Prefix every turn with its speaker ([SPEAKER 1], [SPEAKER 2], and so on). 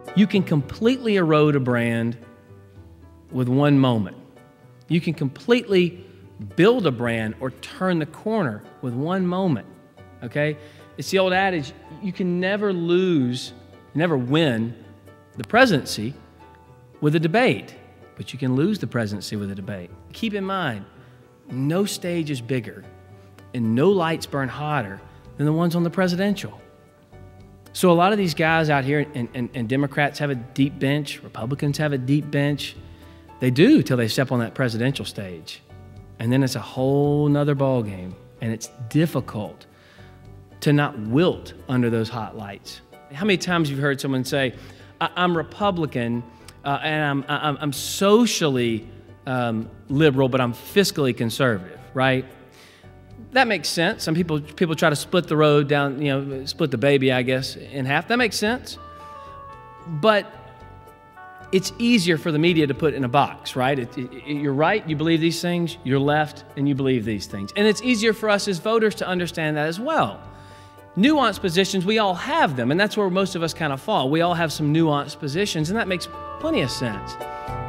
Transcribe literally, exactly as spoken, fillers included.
[SPEAKER 1] You can completely erode a brand with one moment. You can completely build a brand or turn the corner with one moment, okay? It's the old adage, you can never lose, never win the presidency with a debate, but you can lose the presidency with a debate. Keep in mind, no stage is bigger and no lights burn hotter than the ones on the presidential. So a lot of these guys out here, and, and, and Democrats have a deep bench, Republicans have a deep bench. They do till they step on that presidential stage. And then it's a whole nother ball game, and it's difficult to not wilt under those hot lights. How many times have you heard someone say, I I'm Republican, uh, and I'm, I'm, I'm socially um, liberal, but I'm fiscally conservative, right? That makes sense. Some people, people try to split the road down, you know, split the baby, I guess, in half. That makes sense. But it's easier for the media to put in a box, right? It, it, it, you're right, you believe these things. You're left, and you believe these things. And it's easier for us as voters to understand that as well. Nuanced positions, we all have them, and that's where most of us kind of fall. We all have some nuanced positions, and that makes plenty of sense.